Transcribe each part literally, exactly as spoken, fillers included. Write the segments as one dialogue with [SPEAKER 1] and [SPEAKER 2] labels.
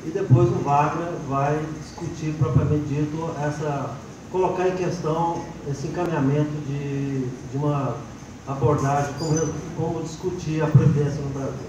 [SPEAKER 1] e depois o Wagner vai discutir propriamente dito essa, colocar em questão esse encaminhamento de, de uma abordagem, como, como discutir a previdência no Brasil.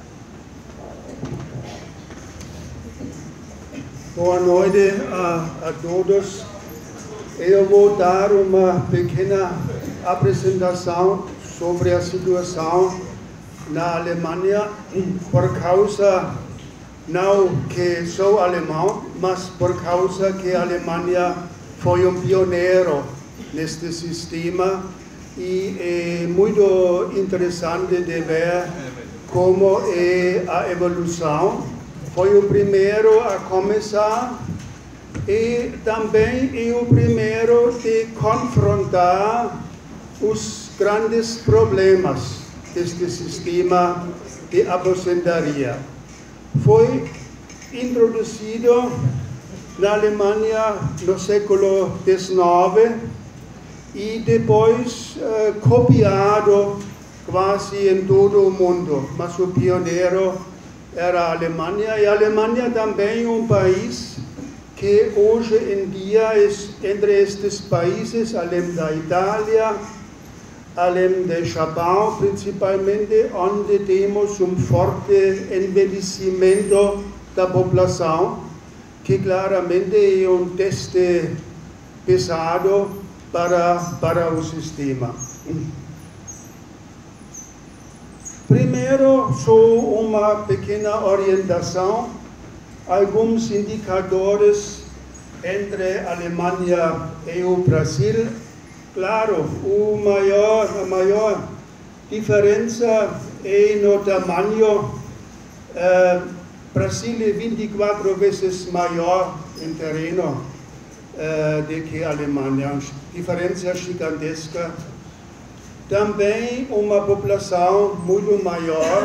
[SPEAKER 2] Boa noite a, a todos. Eu vou dar uma pequena apresentação sobre a situação na Alemanha, por causa, não que sou alemão, mas por causa que a Alemanha foi um pioneiro neste sistema, e é muito interessante de ver como é a evolução. Foi o primeiro a começar e também é o primeiro de confrontar os grandes problemas deste sistema de aposentadoria. Foi introduzido na Alemanha no século dezenove e depois uh, copiado quase em todo o mundo, mas o pioneiro era a Alemanha, e a Alemanha também é um país que hoje em dia, entre estes países, além da Itália, além do Japão, principalmente, onde temos um forte envelhecimento da população, que claramente é um teste pesado para, para o sistema. Primeiro, só uma pequena orientação, alguns indicadores entre a Alemanha e o Brasil. Claro, o maior, a maior diferença é no tamanho. Uh, Brasil é vinte e quatro vezes maior em terreno uh, do que a Alemanha, diferença gigantesca. Também uma população muito maior,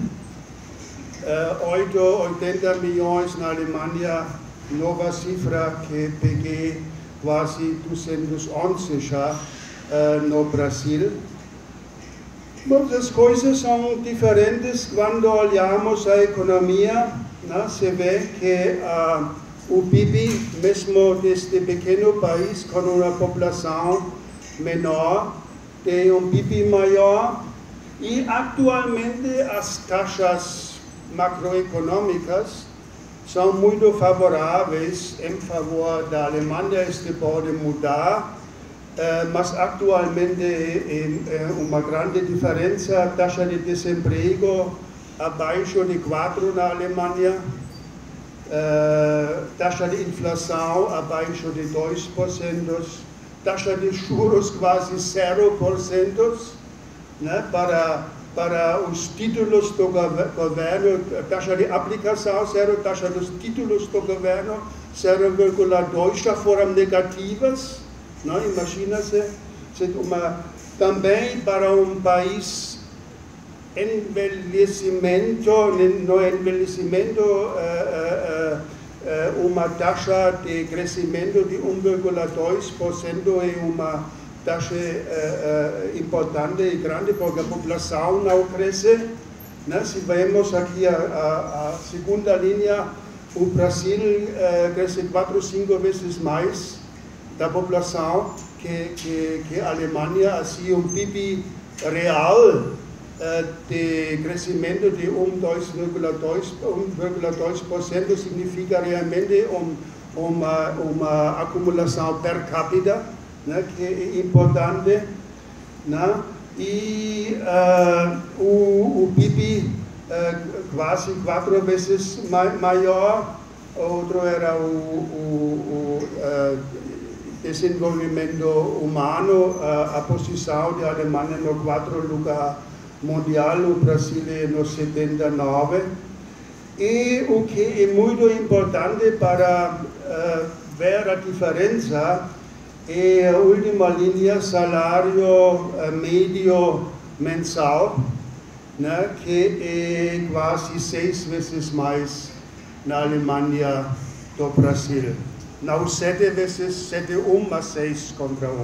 [SPEAKER 2] uh, oitenta milhões na Alemanha, nova cifra que peguei, quase duzentos e onze já uh, no Brasil. Mas as coisas são diferentes quando olhamos a economia, né? Se vê que uh, o P I B, mesmo deste pequeno país com uma população menor, tem um P I B maior, e atualmente as taxas macroeconômicas são muito favoráveis em favor da Alemanha. Este pode mudar, eh, mas atualmente é, é uma grande diferença. A taxa de desemprego abaixo de quatro na Alemanha, eh, taxa de inflação abaixo de dois por cento, taxa de juros quase zero por cento, né, para para os títulos do governo, taxa de aplicação zero, taxa dos títulos do governo zero vírgula dois, já foram negativas, não? Imagina-se, também para um país envelhecimento, no envelhecimento, uh, uh, uh, uma taxa de crescimento de um vírgula dois por cento é uma taxa uh, uh, importante e grande, porque a população não cresce, né? Se vemos aqui a, a, a segunda linha, o Brasil uh, cresce quatro, cinco vezes mais da população que, que, que a Alemanha, assim um P I B real uh, de crescimento de um vírgula dois por cento significa realmente um, uma, uma acumulação per capita, né, que é importante, né? E uh, o, o P I B uh, quase quatro vezes ma maior. Outro era o, o, o uh, desenvolvimento humano, uh, a posição da Alemanha no quarto lugar mundial, o Brasil é no setenta e nove. E o que é muito importante para uh, ver a diferença é a última linha, salário uh, médio mensal, né, que é quase seis vezes mais na Alemanha do Brasil. Não sete vezes, sete, um, mas seis contra um.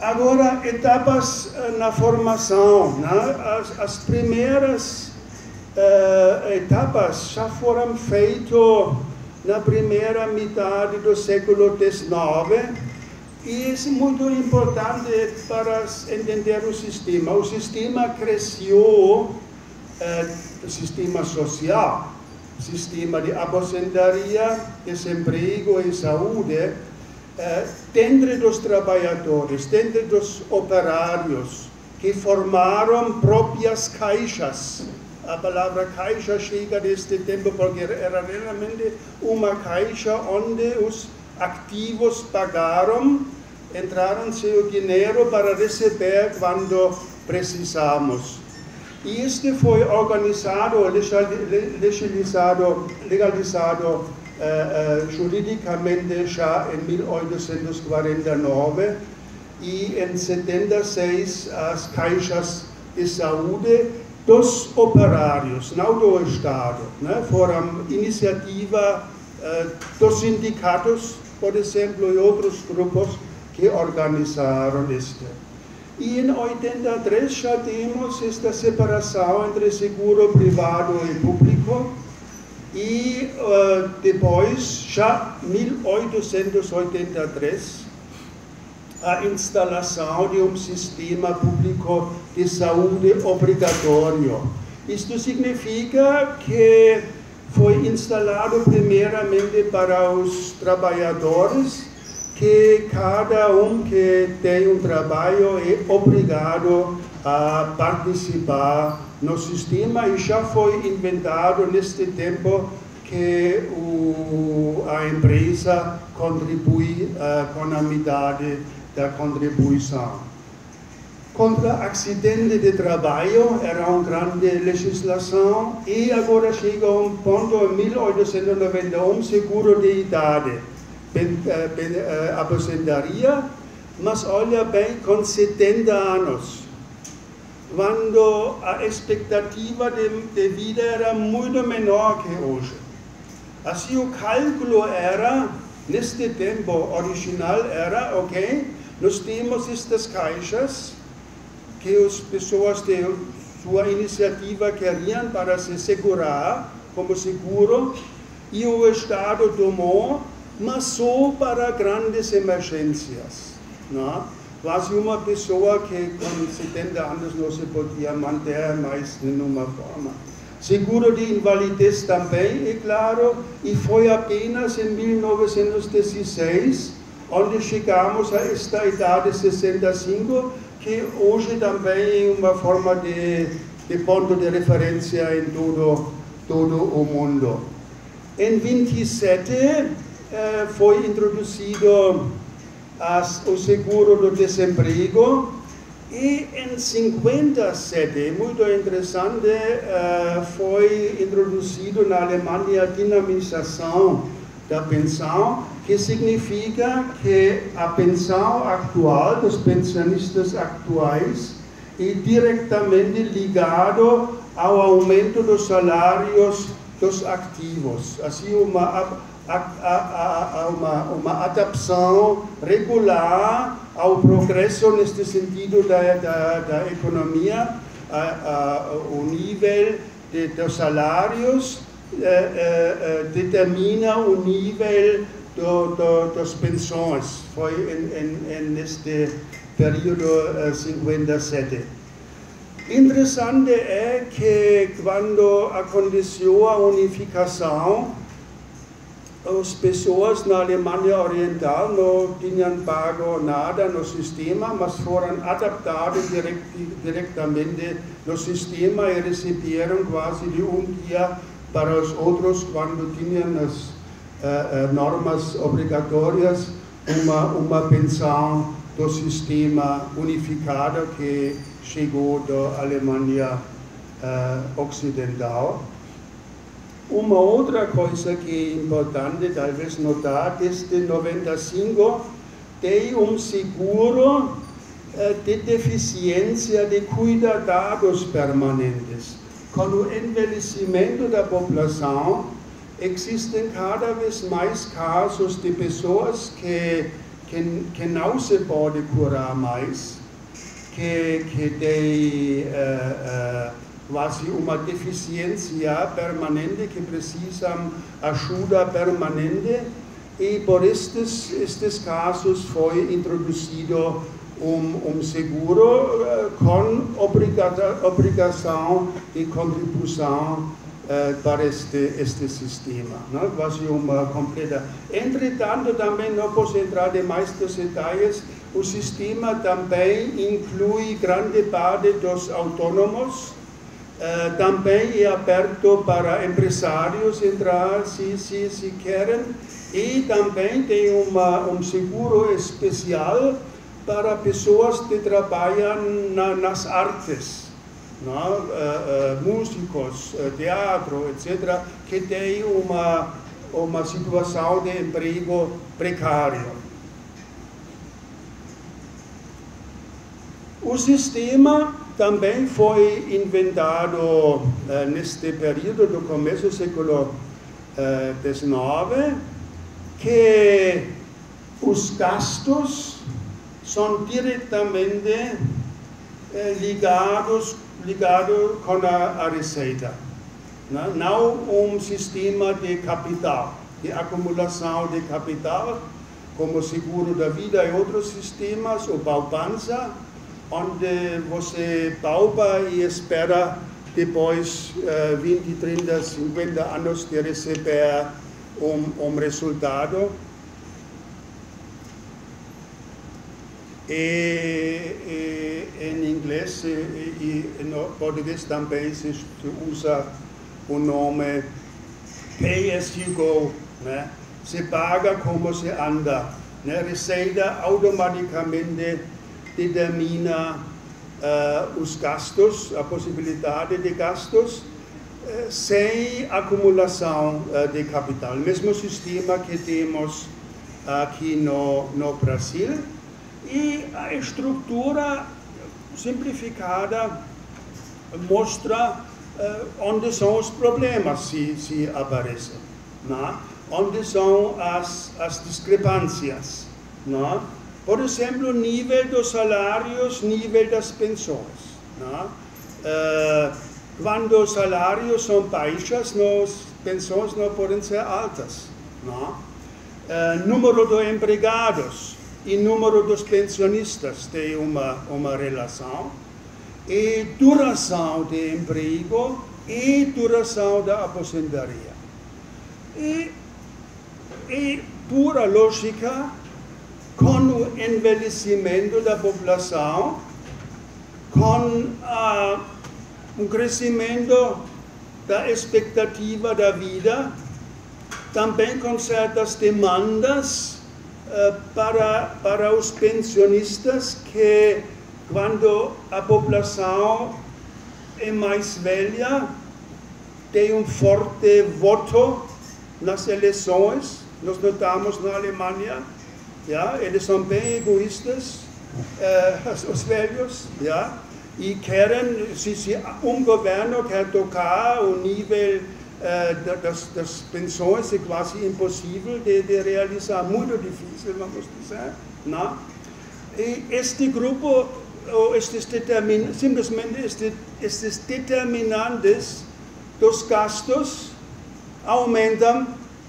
[SPEAKER 2] Agora, etapas uh, na formação, né? As, as primeiras uh, etapas já foram feitas na primeira metade do século dezenove, e isso é muito importante para entender o sistema. O sistema cresceu, uh, o sistema social, sistema de aposentadoria, desemprego e saúde, uh, dentro dos trabalhadores, dentro dos operários, que formaram próprias caixas. A palavra caixa chega deste tempo porque era realmente uma caixa onde os ativos pagaram, entraram seu dinheiro para receber quando precisamos. E este foi organizado, legalizado, legalizado uh, uh, juridicamente já em mil oitocentos e quarenta e nove, e em setenta e seis as caixas de saúde dos operários, não do Estado, né? Foram iniciativa uh, dos sindicatos, por exemplo, e outros grupos que organizaram este. E em oitenta e três já temos esta separação entre seguro privado e público, e uh, depois, já em mil oitocentos e oitenta e três, a instalação de um sistema público de saúde obrigatório. Isto significa que foi instalado primeiramente para os trabalhadores, que cada um que tem um trabalho é obrigado a participar no sistema, e já foi inventado neste tempo que o, a empresa contribui uh, com a metade da contribuição. Contra acidente de trabalho era uma grande legislação, e agora chega um ponto em mil oitocentos e noventa e um, seguro de idade, ben, ben, uh, aposentadoria, mas olha bem, com setenta anos, quando a expectativa de, de vida era muito menor que hoje. Assim o cálculo era, neste tempo original era, ok, nós temos estas caixas que as pessoas de sua iniciativa queriam para se segurar como seguro, e o Estado tomou, mas só para grandes emergências. Não? Quase uma pessoa que com setenta anos não se podia manter mais de nenhuma forma. Seguro de invalidez também, é claro, e foi apenas em mil novecentos e dezesseis, onde chegamos a esta idade de sessenta e cinco, que hoje também é uma forma de, de ponto de referência em todo, todo o mundo. Em vinte e sete eh, foi introduzido as, o seguro do desemprego, e em cinquenta e sete, muito interessante, eh, foi introduzido na Alemanha a dinamização da pensão, que significa que a pensão atual dos pensionistas atuais é diretamente ligado ao aumento dos salários dos ativos. Assim, uma, a, a, a, uma, uma adaptação regular ao progresso neste sentido da, da, da economia, a, a, o nível de, dos salários eh, eh, determina o nível do, do, das pensões. Foi em, em, neste período uh, cinquenta e sete. Interessante é que quando aconteceu a unificação, as pessoas na Alemanha Oriental não tinham pago nada no sistema, mas foram adaptadas direct, diretamente no sistema e receberam quase de um dia para os outros, quando tinham as uh, uh, normas obrigatórias, uma, uma pensão do sistema unificado que chegou da Alemanha uh, Ocidental. Uma outra coisa que é importante talvez notar, desde noventa e cinco tem um seguro uh, de deficiência de cuidados permanentes. Com o envelhecimento da população, existem cada vez mais casos de pessoas que, que, que não se pode curar mais, que, que tem uh, uh, quase uma deficiência permanente que precisam ajuda permanente, e por estes, estes casos foi introduzido um, um seguro uh, com obriga obrigação de contribuição uh, para este, este sistema, né? Quase uma completa. Entretanto, também não posso entrar em mais detalhes, o sistema também inclui grande parte dos autônomos. Uh, também é aberto para empresários entrar se, se, se querem, e também tem uma, um seguro especial para pessoas que trabalham na, nas artes, né? uh, uh, músicos, uh, teatro, etcétera, que têm uma, uma situação de emprego precário. O sistema também foi inventado uh, neste período do começo do século dezenove, que os gastos são diretamente uh, ligados, ligados com a, a receita. Não, não um sistema de capital, de acumulação de capital, como o seguro da vida e outros sistemas, ou poupança, onde você poupa e espera depois uh, vinte, trinta, cinquenta anos de receber um, um resultado. E, e em inglês e, e no português também se usa o nome pay as you go, né? Se paga como se anda, né? Receita automaticamente determina uh, os gastos, a possibilidade de gastos, uh, sem acumulação uh, de capital. Mesmo sistema que temos aqui no, no Brasil. E a estrutura simplificada mostra uh, onde são os problemas se, se aparecem, né? Onde são as, as discrepâncias, né? Por exemplo, nível dos salários, nível das pensões, né? Uh, quando os salários são baixos, as pensões não podem ser altas, né? Uh, número de empregados e número dos pensionistas tem uma, uma relação, e duração de emprego e duração da aposentadoria. E, e pura lógica, com o envelhecimento da população, com uh, um crescimento da expectativa da vida, também com certas demandas uh, para, para os pensionistas, que quando a população é mais velha, tem um forte voto nas eleições. Nós notamos na Alemanha, ja, eles são bem egoístas, uh, os velhos, ja, e querem, se, se um governo quer tocar o nível uh, das, das pensões, é quase impossível de, de realizar, muito difícil, vamos dizer, não? E este grupo, estes determin, simplesmente este, estes determinantes dos gastos aumentam,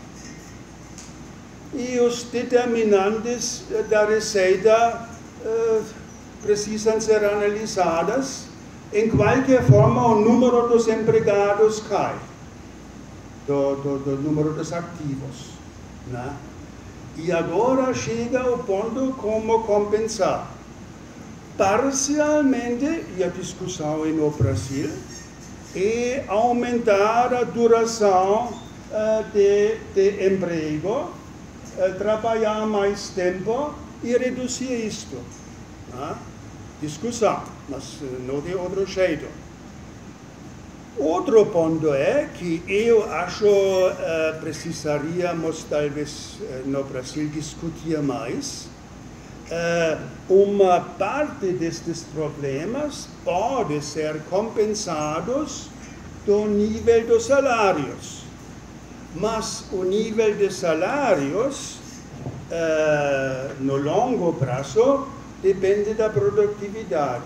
[SPEAKER 2] e os determinantes da receita uh, precisam ser analisados. Em qualquer forma, o número dos empregados cai, do, do, do número dos ativos, né? E agora chega o ponto como compensar. Parcialmente, e a discussão é no Brasil, é aumentar a duração uh, de, de emprego, uh, trabalhar mais tempo e reduzir isto. Né? Discussão, mas uh, não de outro jeito. Outro ponto é que eu acho uh, precisaríamos talvez uh, no Brasil discutir mais. Uh, uma parte destes problemas pode ser compensados do nível dos salários, mas o nível de salários uh, no longo prazo depende da produtividade.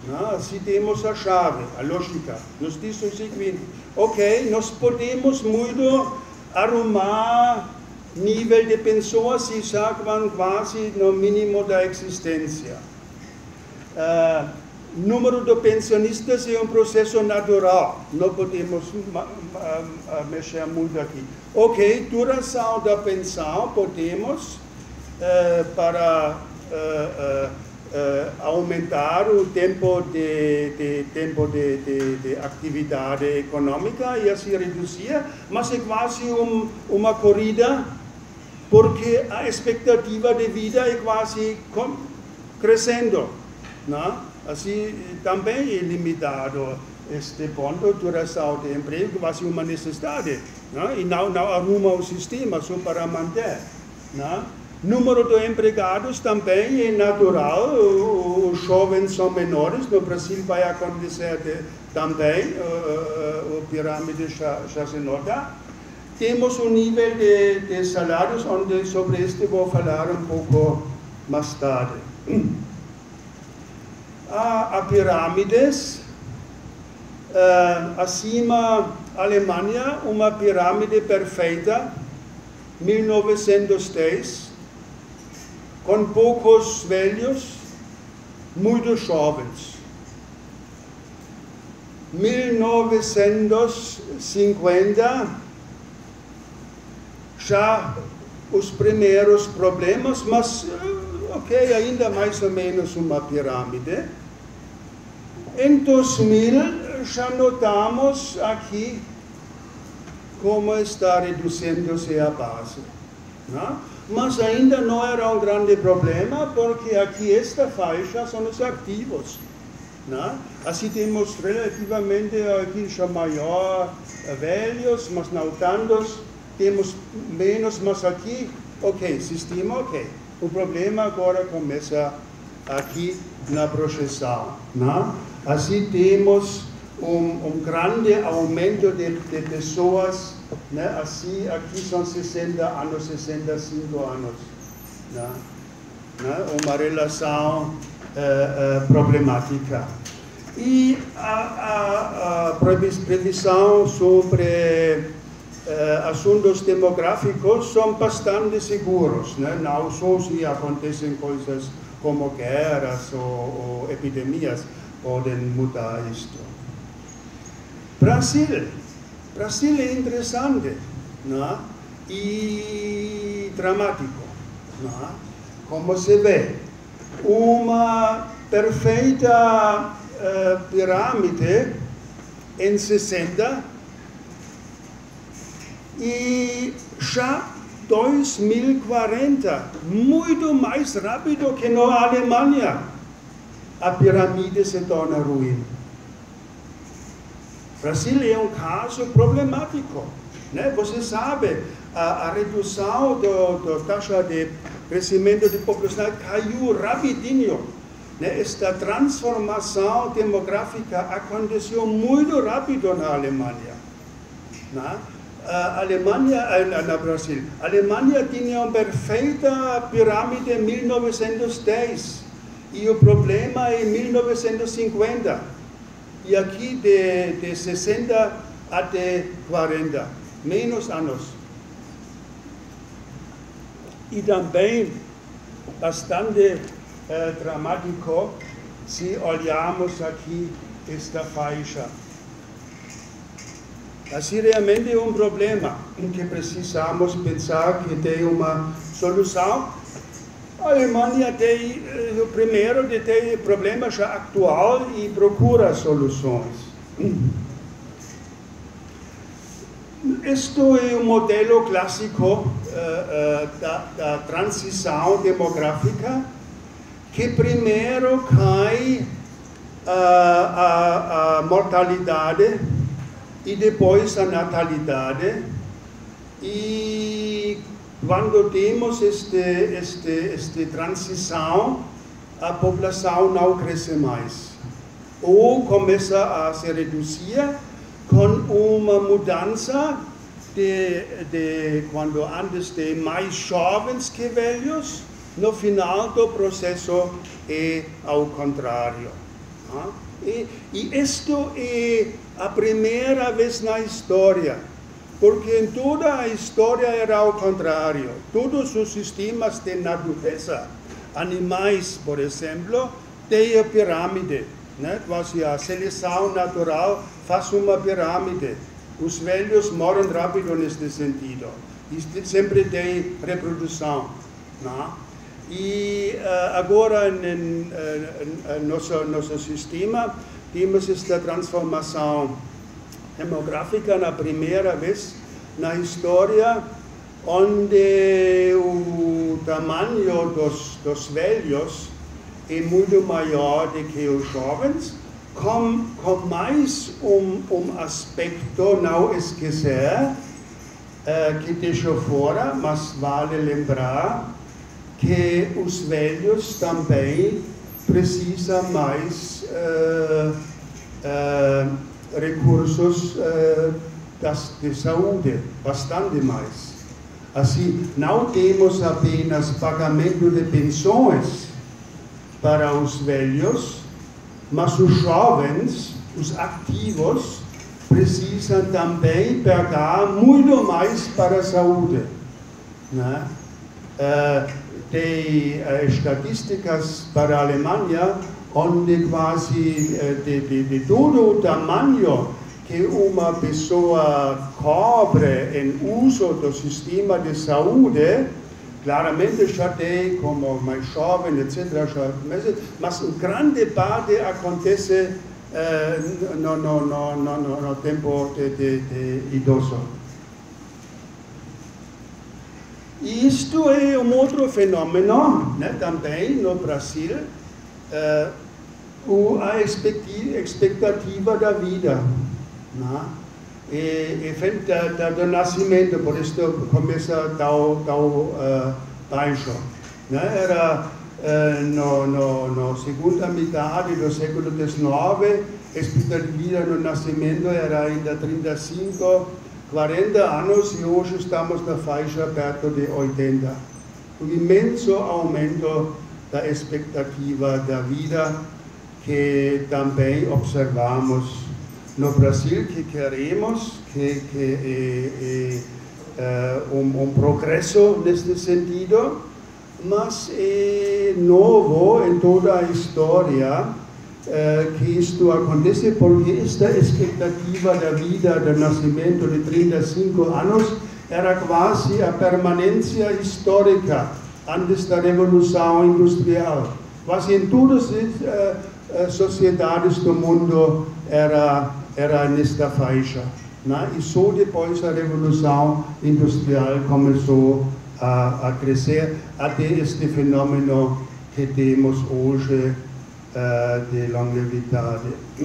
[SPEAKER 2] Não? Assim temos a chave, a lógica. Nos diz o seguinte: ok, nós podemos muito arrumar nível de pessoas que já vão quase no mínimo da existência. Uh, número de pensionistas é um processo natural, não podemos mexer muito aqui. Ok, duração da pensão podemos uh, para uh, uh, uh, aumentar o tempo de, de, tempo de, de, de atividade econômica e assim reduzir, mas é quase um, uma corrida, porque a expectativa de vida é quase crescendo, não? Assim também é limitado este ponto, duração de emprego, quase uma necessidade, não? E não, não arruma o sistema só para manter, não? Número de empregados também é natural, os jovens são menores, no Brasil vai acontecer de, também, uh, uh, a pirâmide já, já se nota. Temos um nível de, de salários, onde sobre este vou falar um pouco mais tarde. A, a pirâmides, uh, acima Alemanha, uma pirâmide perfeita, mil novecentos e dez, com poucos velhos, muito jovens. mil novecentos e cinquenta, já os primeiros problemas, mas ok, ainda mais ou menos uma pirâmide. Em dois mil, já notamos aqui como está reduzindo-se a base, não? Mas ainda não era um grande problema, porque aqui esta faixa são os ativos, não? Assim temos relativamente aqui já maior, velhos, mas não tantos, temos menos, mas aqui, ok, sistema ok. O problema agora começa aqui na projeção, não? Assim temos um, um grande aumento de, de pessoas, né? Assim aqui são sessenta anos, sessenta e cinco anos, né? Né? Uma relação uh, uh, problemática. E a, a, a previsão sobre Uh, assuntos demográficos são bastante seguros, né? Não só se acontecem coisas como guerras ou, ou epidemias podem mudar isto. Brasil, Brasil é interessante, né? E dramático, né? Como se vê, uma perfeita uh, pirâmide em sessenta. E já dois mil e quarenta, muito mais rápido que na Alemanha, a pirâmide se torna ruim. Brasil é um caso problemático, né? Você sabe, a, a redução da taxa de crescimento de população caiu rapidinho, né? Esta transformação demográfica aconteceu muito rápido na Alemanha, né? A Alemanha, na Brasil, a Alemanha tinha uma perfeita pirâmide em mil novecentos e dez e o problema é em mil novecentos e cinquenta e aqui de, de sessenta até quarenta, menos anos. E também bastante eh, dramático se olharmos aqui esta faixa. Assim, realmente é um problema em que precisamos pensar que tem uma solução. A Alemanha tem, o primeiro, de ter problema já atual e procura soluções. Este é um modelo clássico uh, uh, da, da transição demográfica, que primeiro cai uh, a, a mortalidade e depois a natalidade, e quando temos este, este, este transição, a população não cresce mais, ou começa a se reduzir com uma mudança de, de quando antes tem mais jovens que velhos, no final do processo é ao contrário. Né? E, e isto é a primeira vez na história, porque em toda a história era ao contrário. Todos os sistemas de natureza, animais, por exemplo, têm a pirâmide, né? Quase a seleção natural faz uma pirâmide. Os velhos morrem rápido neste sentido. E sempre tem reprodução. Né? E uh, agora, em uh, nosso, nosso sistema, temos esta transformação demográfica na primeira vez na história, onde o tamanho dos, dos velhos é muito maior do que os jovens, com, com mais um, um aspecto, não esquecer, uh, que deixou fora, mas vale lembrar, que os velhos também precisam mais uh, uh, recursos uh, das, de saúde, bastante mais. Assim, não temos apenas pagamento de pensões para os velhos, mas os jovens, os ativos, precisam também pagar muito mais para a saúde. Né? Uh, Tem uh, estatísticas para a Alemanha, onde quase uh, de, de, de todo o tamanho que uma pessoa cobre em uso do sistema de saúde, claramente já tem como mais jovem, etcétera, já, mas, mas grande parte acontece uh, no, no, no, no, no tempo de, de, de idoso. E isto é um outro fenômeno, né, também no Brasil, uh, a expectativa da vida. Né? E, e vem do nascimento, por isso começa tão, tão uh, baixo. Né? Era uh, no, no, no segunda metade do século dezenove, a expectativa do nascimento era ainda trinta e cinco, quarenta anos, e hoje estamos na faixa perto de oitenta. Um imenso aumento da expectativa da vida que também observamos no Brasil, que queremos, que, que é, é um, um progresso neste sentido, mas é novo em toda a história Uh, que isto acontece, porque esta expectativa da vida, do nascimento de trinta e cinco anos, era quase a permanência histórica antes da Revolução Industrial. Quase em todas as uh, sociedades do mundo era, era nesta faixa. Né? E só depois da Revolução Industrial começou a, a crescer até este fenômeno que temos hoje, Uh, de longevidade.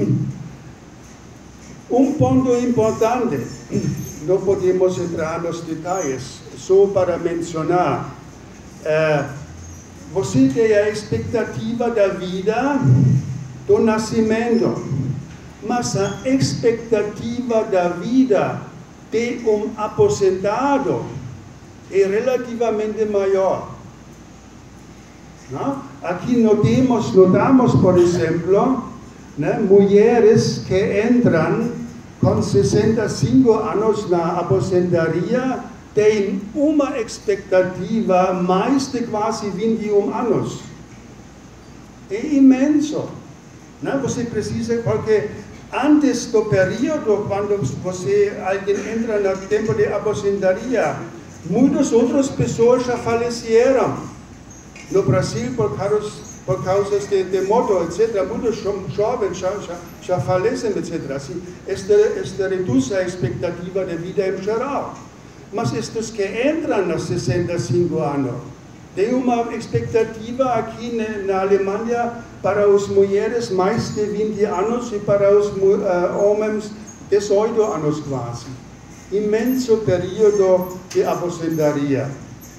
[SPEAKER 2] Um ponto importante, não podemos entrar nos detalhes, só para mencionar, uh, você tem a expectativa da vida do nascimento, mas a expectativa da vida de um aposentado é relativamente maior. Não? Aqui notamos, notamos, por exemplo, né, mulheres que entram com sessenta e cinco anos na aposentadoria têm uma expectativa mais de quase vinte e um anos. É imenso. Né? Você precisa, porque antes do período, quando você, alguém entra no tempo de aposentadoria, muitas outras pessoas já faleceram. No Brasil, por causa, por causa de, de moto, etcétera, muitos jovens já, já, já falecem, etcétera. Assim, este, este reduz a expectativa de vida em geral. Mas estes que entram nos sessenta e cinco anos, tem uma expectativa aqui na, na Alemanha para as mulheres mais de vinte anos e para os uh, homens dezoito anos quase. Imenso período de aposentadoria.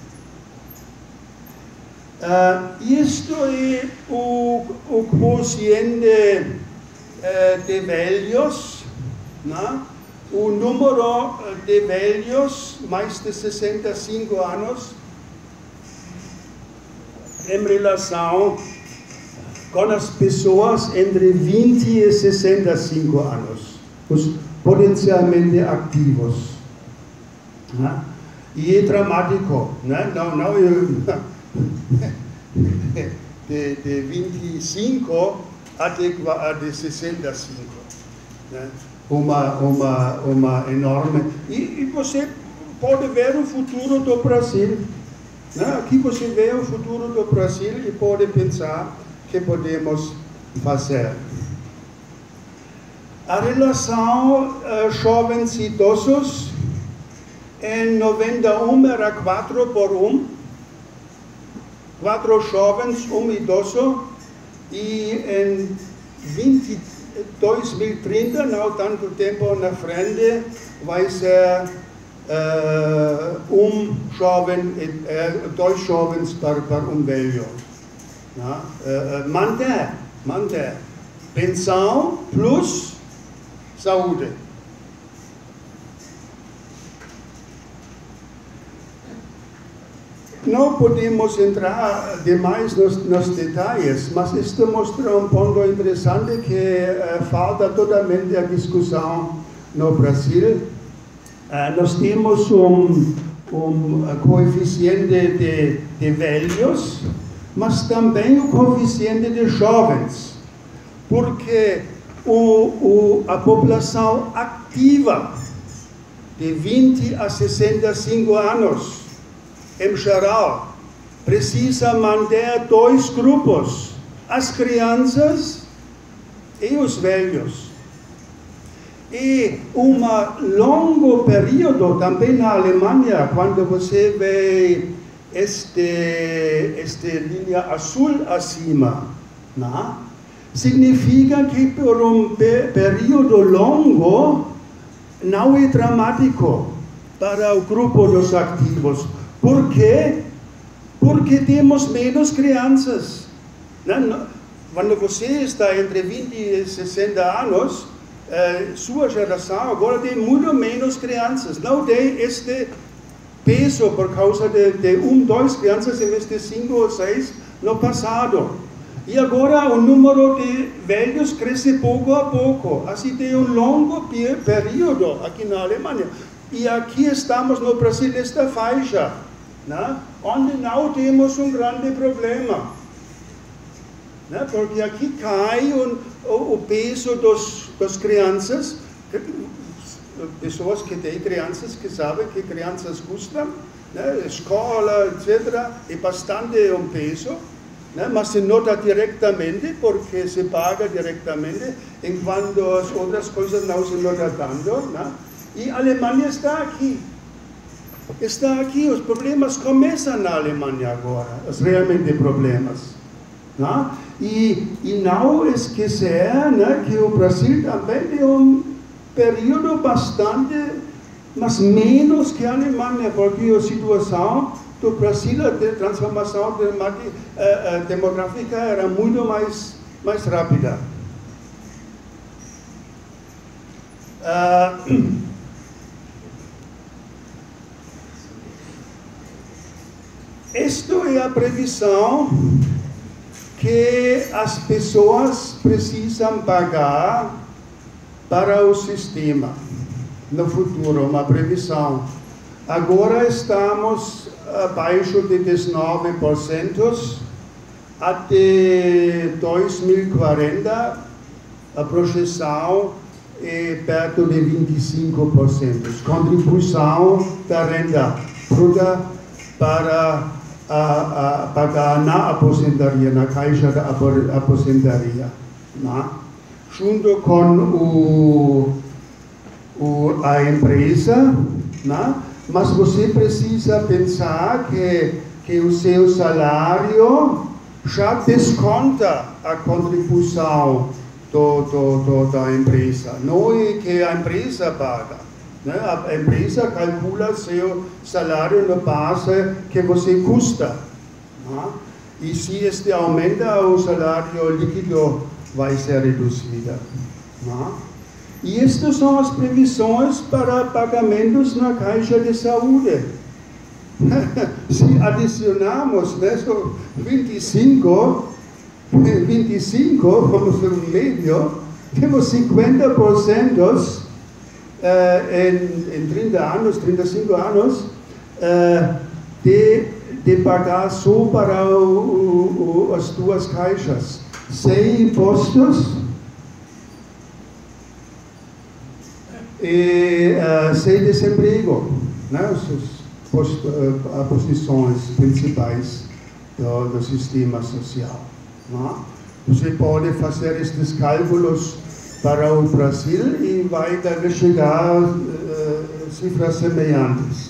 [SPEAKER 2] Uh, isto é o, o quociente uh, de velhos, né? O número de velhos mais de sessenta e cinco anos em relação com as pessoas entre vinte e sessenta e cinco anos, os potencialmente ativos. Né? E é dramático, né? Não, não, eu, de, de vinte e cinco até de sessenta e cinco. Né? Uma, uma, uma enorme... E, e você pode ver o futuro do Brasil. Né? Aqui você vê o futuro do Brasil e pode pensar que podemos fazer. A relação uh, jovens e idosos, em noventa e um era quatro por um, quatro jovens, um idoso, e em dois mil e trinta, não tanto tempo na frente, vai ser uh, um jovem, uh, dois jovens para, para um velho. Uh, manter, manter. Pensão plus saúde. Não podemos entrar demais nos, nos detalhes, mas isto mostra um ponto interessante que uh, falta totalmente a discussão no Brasil. Uh, nós temos um, um coeficiente de, de velhos, mas também o coeficiente de jovens, porque o, o, a população ativa de vinte a sessenta e cinco anos, em geral, precisa manter dois grupos, as crianças e os velhos. E um longo período, também na Alemanha, quando você vê este, este linha azul acima, né? Significa que por um período longo não é dramático para o grupo dos ativos. Por quê? Porque temos menos crianças. Quando você está entre vinte e sessenta anos, sua geração agora tem muito menos crianças. Não tem este peso por causa de, de um, dois crianças em vez de cinco ou seis no passado. E agora o número de velhos cresce pouco a pouco. Assim tem um longo período aqui na Alemanha. E aqui estamos no Brasil nesta faixa, né? Onde não temos um grande problema. Né? Porque aqui cai o, o, o peso dos, das crianças, pessoas que têm crianças que sabem que crianças custam, né? Escola, etcétera, é bastante um peso, né? Mas se nota diretamente, porque se paga diretamente, enquanto as outras coisas não se notam tanto. Né? E a Alemanha está aqui. Está aqui, os problemas começam na Alemanha agora, os realmente problemas. Né? E, e não esquecer, né, que o Brasil também tem um período bastante, mas menos que a Alemanha, porque a situação do Brasil, a transformação demográfica era muito mais, mais rápida. Uh, Esta é a previsão que as pessoas precisam pagar para o sistema no futuro, uma previsão. Agora estamos abaixo de dezenove por cento, até dois mil e quarenta a projeção é perto de vinte e cinco por cento. Contribuição da renda bruta para a, a pagar na aposentadoria, na caixa da aposentadoria, né? Junto com o, o, a empresa, né? Mas você precisa pensar que, que o seu salário já desconta a contribuição do, do, do, da empresa, não é que a empresa paga. A empresa calcula seu salário na base que você custa. Né? E se este aumenta, o salário líquido vai ser reduzido. Né? E estas são as previsões para pagamentos na Caixa de Saúde. Se adicionamos né, vinte e cinco, vinte e cinco, vamos ser um médio, temos cinquenta por cento uh, em, em trinta anos, trinta e cinco anos, uh, de, de pagar só para o, o, as duas caixas, sem impostos e uh, sem desemprego, né? As post, uh, posições principais do, do sistema social. Né? Você pode fazer estes cálculos para o Brasil e vai deve chegar a uh, cifras semelhantes.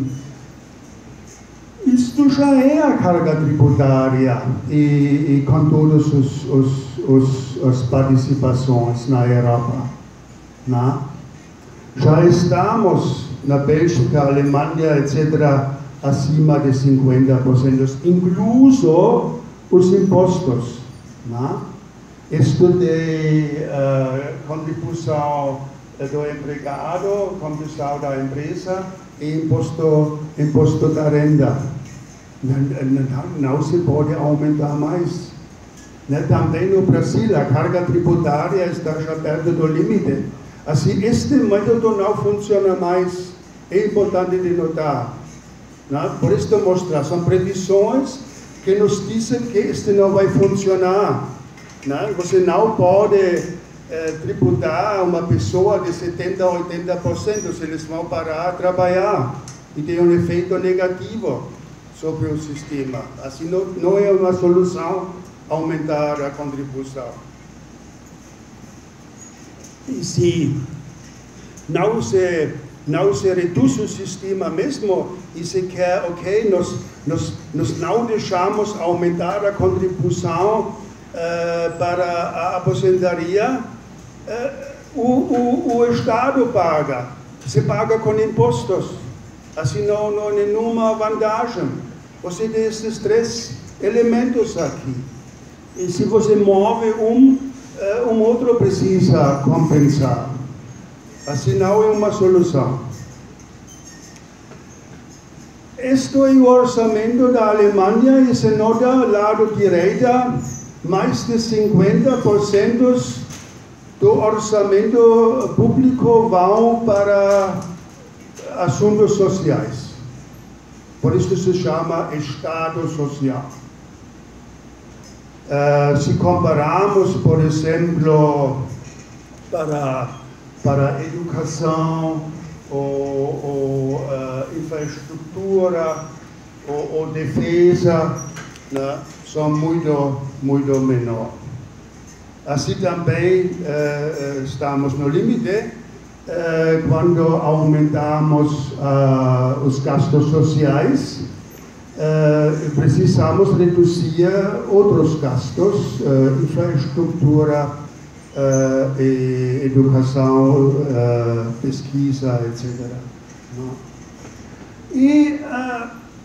[SPEAKER 2] Isto já é a carga tributária e, e com todas os, os, os, as participações na Europa. Né? Já estamos na Bélgica, Alemanha, etcétera, acima de cinquenta por cento, incluso os impostos. Né? Isto de uh, contribuição do empregado, contribuição da empresa e imposto, imposto da renda. Não, não, não se pode aumentar mais. Né? Também no Brasil, a carga tributária está já perto do limite. Assim, este método não funciona mais. É importante de notar. Né? Por isso mostrar, são previsões que nos dizem que este não vai funcionar. Né? Você não pode eh, tributar uma pessoa de setenta por cento, oitenta por cento se eles vão parar a trabalhar. E tem um efeito negativo sobre o sistema. Assim, não, não é uma solução aumentar a contribuição. E se não se, não se reduz o sistema mesmo, e se quer, ok, nós, nós, nós não deixamos aumentar a contribuição uh, para a aposentadoria, uh, o, o, o Estado paga, se paga com impostos, assim não, não há nenhuma vantagem. Você tem esses três elementos aqui, e se você move um, um outro precisa compensar. Assim não é uma solução. Este é o orçamento da Alemanha e se nota lado direita, mais de cinquenta por cento do orçamento público vão para assuntos sociais. Por isso se chama Estado Social. Uh, se compararmos, por exemplo, para, para a educação, ou, ou uh, infraestrutura, ou, ou defesa, né, são muito, muito menor. Assim também uh, estamos no limite uh, quando aumentamos uh, os gastos sociais. Uh, precisamos reduzir outros gastos, uh, infraestrutura, uh, e educação, uh, pesquisa, etcétera. E uh,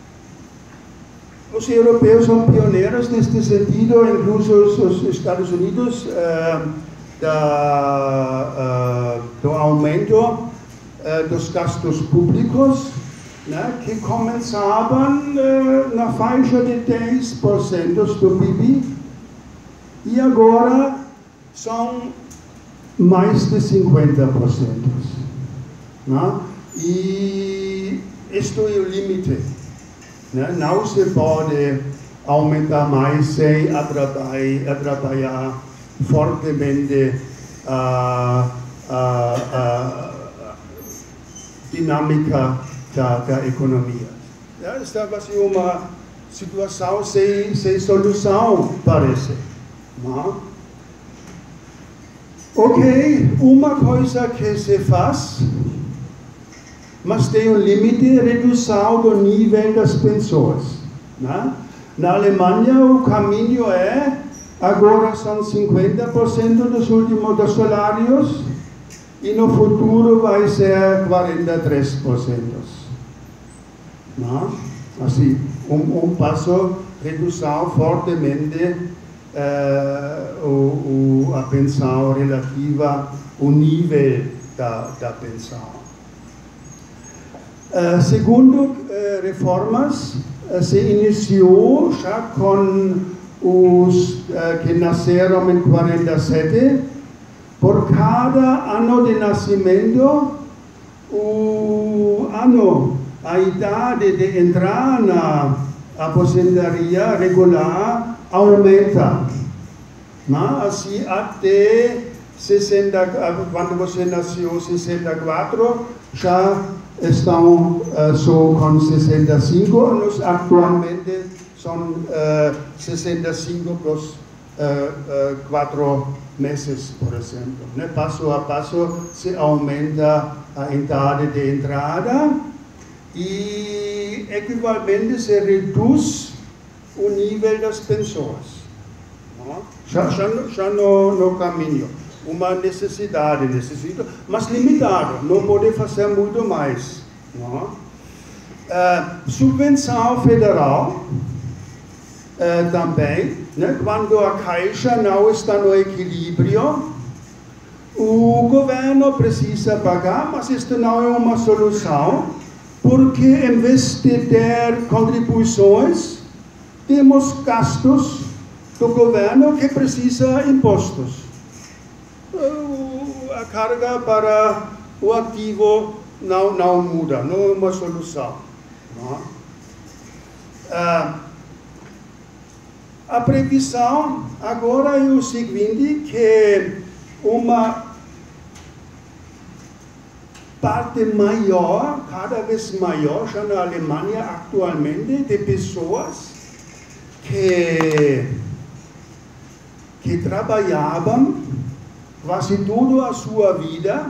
[SPEAKER 2] os europeus são pioneiros neste sentido, incluso os Estados Unidos, uh, da, uh, do aumento uh, dos gastos públicos, né, que começavam uh, na faixa de dez por cento do P I B e agora são mais de cinquenta por cento. Né? E isto é o limite. Né? Não se pode aumentar mais sem atrapalhar, atrapalhar fortemente a, a, a dinâmica Da, da economia. É, estava assim uma situação sem, sem solução, parece. Não? Ok, uma coisa que se faz, mas tem um limite, redução do nível das pensões. Né? Na Alemanha o caminho é, agora são cinquenta por cento dos últimos dos salários, e no futuro vai ser quarenta e três por cento. Não? Assim, um, um passo, redução fortemente uh, o, o, a pensão relativa ao nível da, da pensão. Uh, segundo uh, reformas, uh, se iniciou já com os uh, que nasceram em quarenta e sete, por cada ano de nascimento, o ano, a idade de entrar na aposentadoria regular aumenta. Não? Assim, até sessenta, quando você nasceu, sessenta e quatro, já estão uh, só com sessenta e cinco anos, atualmente são uh, sessenta e cinco plus uh, uh, quatro meses, por exemplo. Né? Passo a passo se aumenta a idade de entrada e equivalente se reduz o nível das pensões. Não? Já, já, já no, no caminho. Uma necessidade, necessita, mas limitado, não pode fazer muito mais. Não? Uh, subvenção federal uh, também, né? Quando a Caixa não está no equilíbrio, o governo precisa pagar, mas isto não é uma solução, porque em vez de ter contribuições, temos gastos do governo que precisa impostos. A carga para o ativo não, não muda, não é uma solução. Não? Ah, a previsão agora é o seguinte, que uma parte maior, cada vez maior, já na Alemanha atualmente, de pessoas que, que trabalhavam quase toda a sua vida,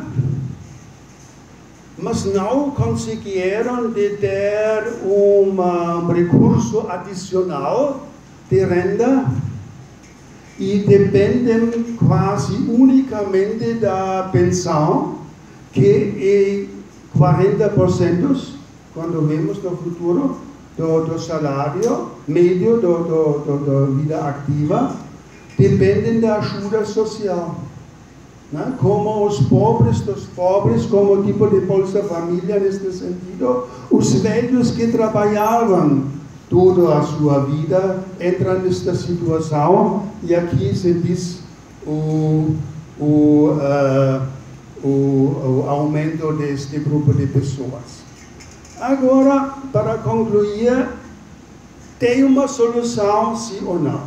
[SPEAKER 2] mas não conseguiram de ter uma, um recurso adicional de renda e dependem quase unicamente da pensão, que é quarenta por cento, quando vemos no futuro, do, do salário médio do, do, do, da vida ativa, dependem da ajuda social. Né? Como os pobres dos pobres, como tipo de Bolsa Família neste sentido, os velhos que trabalhavam toda a sua vida entram nesta situação, e aqui se diz o, o, uh, o, o aumento deste grupo de pessoas. Agora, para concluir, tem uma solução, sim ou não?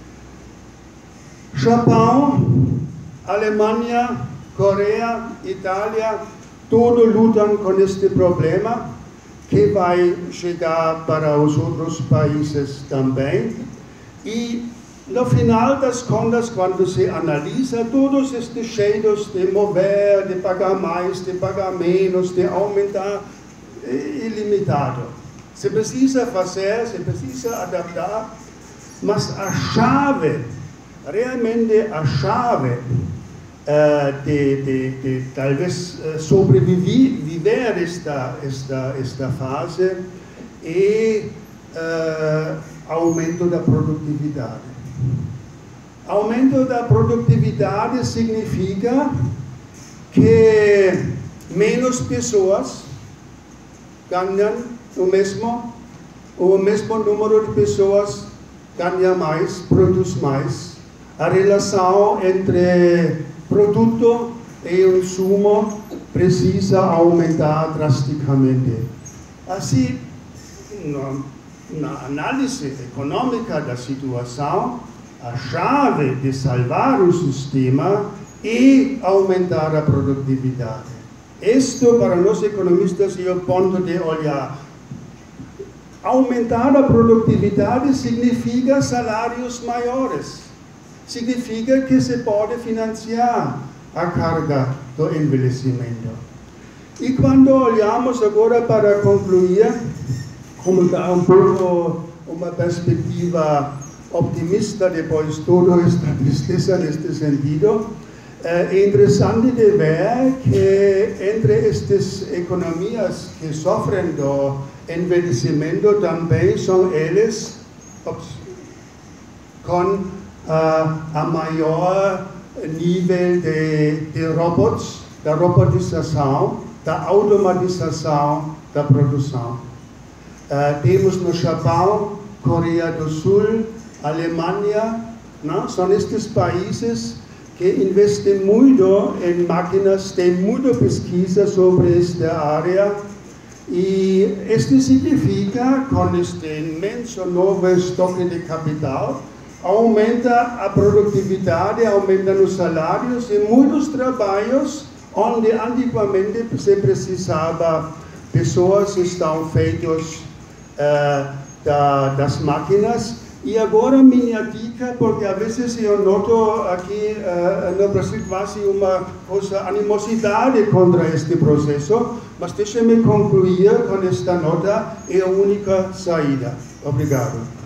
[SPEAKER 2] Japão, Alemanha, Coreia, Itália, todos lutam com este problema, que vai chegar para os outros países também. E, no final das contas, quando se analisa todos estes jeitos de mover, de pagar mais, de pagar menos, de aumentar, é ilimitado. Se precisa fazer, se precisa adaptar, mas a chave, realmente a chave, Uh, de, de, de talvez uh, sobreviver esta, esta, esta fase e uh, aumento da produtividade. Aumento da produtividade significa que menos pessoas ganham o mesmo, o mesmo número de pessoas ganha mais, produz mais. A relação entre produto e o insumo precisa aumentar drasticamente. Assim, na análise econômica da situação, a chave de salvar o sistema é aumentar a produtividade. Isto, para nós economistas, é o ponto de olhar. Aumentar a produtividade significa salários maiores. Significa que se pode financiar a carga do envelhecimento. E quando olhamos agora para concluir, como dá um pouco uma perspectiva optimista depois de toda esta tristeza neste sentido, é interessante de ver que entre estas economias que sofrem do envelhecimento também são eles com Uh, a maior nível de, de robots, da robotização, da automatização da produção. Uh, temos no Japão, Coreia do Sul Alemanha, não? São estes países que investem muito em máquinas, têm muita pesquisa sobre esta área. E isto significa, com este imenso novo estoque de capital, aumenta a produtividade, aumenta os salários e muitos trabalhos onde antigamente se precisava pessoas estão feitas uh, da, das máquinas. E agora minha dica, porque às vezes eu noto aqui uh, no Brasil quase uma coisa, animosidade contra este processo, mas deixe-me concluir com esta nota, é a única saída. Obrigado.